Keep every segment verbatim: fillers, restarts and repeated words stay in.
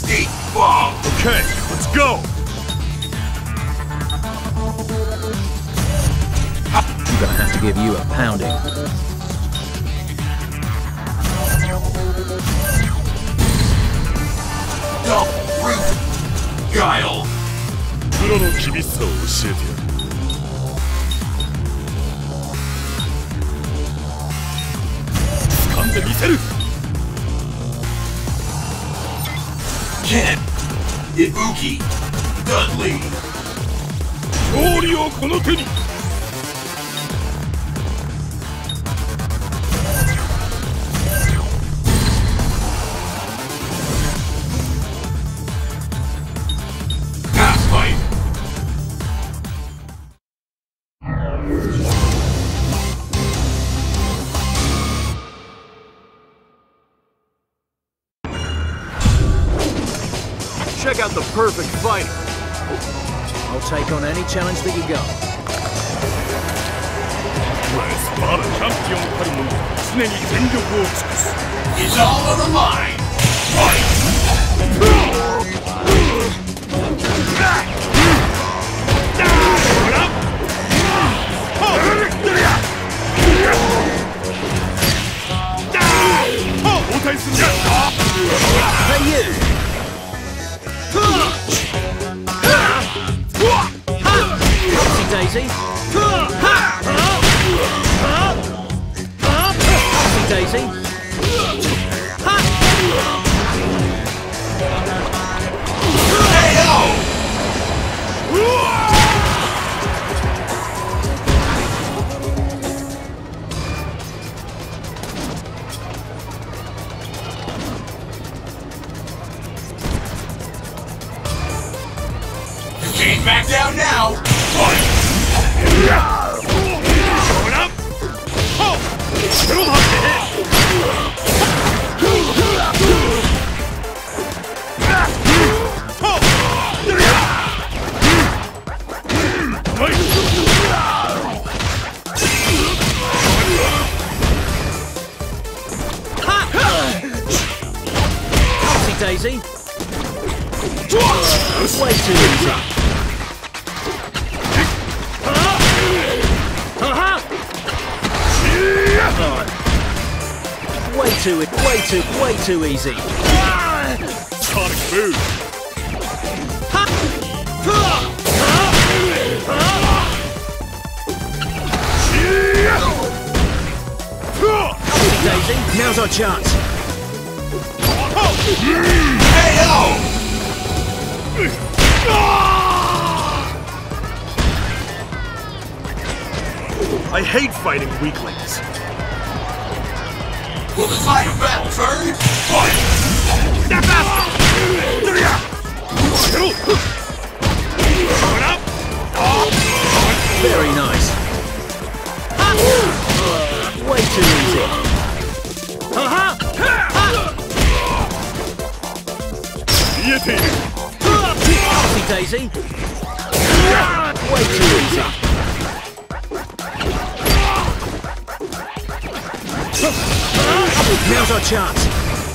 Stink bomb! Okay, let's go! I'm gonna have to give you a pounding. Don't root! Guile! プロの厳しさを教えてやる。掴んでみせる。 Ken! Ibuki! Dudley! 勝利をこの手に。 Check out the perfect fighter. I'll take on any challenge that you got. スパーのチャンピオンたるもの常に全力を尽くす。 It's all on the line! Fight! Hey you! Upsy daisy! Upsy daisy! Can't back down now! Fight! Going up! Oh! Throw up the head! Oh! Upsy daisy! Way too easy! Way too, way too, way too easy. Sonic boom. Daisy, now's our chance. K O! I hate fighting weaklings. Will the tide of battle turn? Fight! Step faster! Going up! Very nice. Way too easy. Upsy daisy. Way too easy. Now's our chance.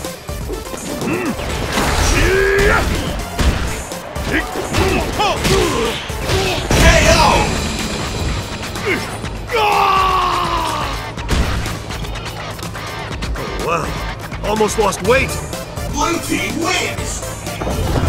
K O! Oh, wow. Almost lost weight. Blue team wins!